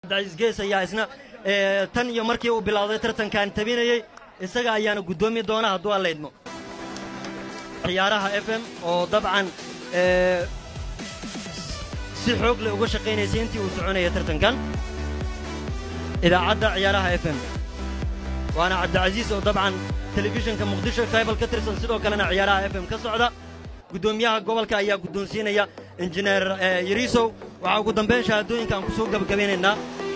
عبدالعزيز جيس ayaa isna tan iyo markii uu bilowday tartankan tabinayay isaga ayaana gudoomiye doona hadduu alla idmo ciyaaraha FM oo dabcan si xoog leh uga shaqeynayay intii uu soconayay tartankan idaacadda ciyaaraha FM waana Cabdilcaziz oo dabcan telefishinka Muqdisho Cable ka tirsan sidoo kalena ciyaaraha FM ka socda gudoomiyaha gobolka ayaa gudoonsiinaya injineer Yarisow waxa ugu dambeyn shahaadooyinka aan ku soo gabagabeynayna